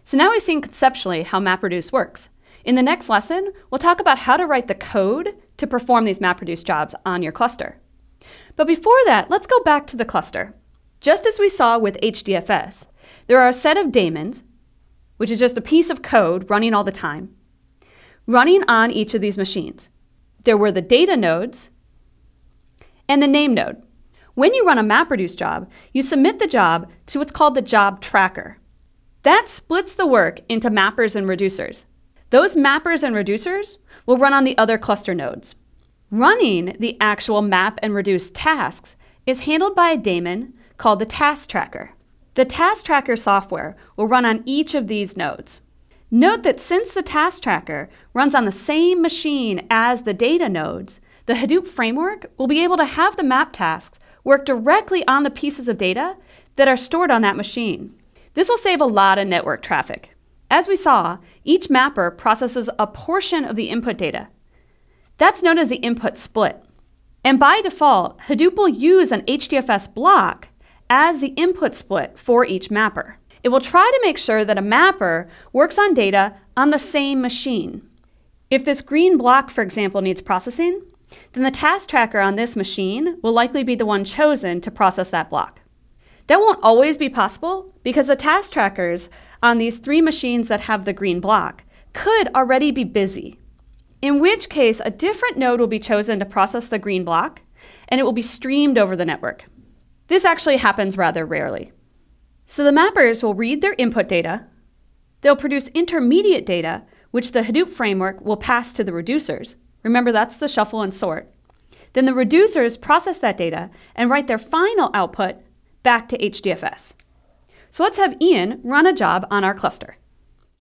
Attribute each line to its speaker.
Speaker 1: So now we've seen conceptually how MapReduce works. In the next lesson, we'll talk about how to write the code to perform these MapReduce jobs on your cluster. But before that, let's go back to the cluster. Just as we saw with HDFS, there are a set of daemons, which is just a piece of code running all the time, running on each of these machines. There were the data nodes and the name node. When you run a MapReduce job, you submit the job to what's called the job tracker. That splits the work into mappers and reducers. Those mappers and reducers will run on the other cluster nodes. Running the actual map and reduce tasks is handled by a daemon called the task tracker. The task tracker software will run on each of these nodes. Note that since the task tracker runs on the same machine as the data nodes, the Hadoop framework will be able to have the map tasks work directly on the pieces of data that are stored on that machine. This will save a lot of network traffic. As we saw, each mapper processes a portion of the input data. That's known as the input split. And by default, Hadoop will use an HDFS block as the input split for each mapper. It will try to make sure that a mapper works on data on the same machine. If this green block, for example, needs processing, then the task tracker on this machine will likely be the one chosen to process that block. That won't always be possible because the task trackers on these 3 machines that have the green block could already be busy, in which case a different node will be chosen to process the green block and it will be streamed over the network. This actually happens rather rarely. So the mappers will read their input data, they'll produce intermediate data, which the Hadoop framework will pass to the reducers. Remember, that's the shuffle and sort. Then the reducers process that data and write their final output back to HDFS. So let's have Ian run a job on our cluster.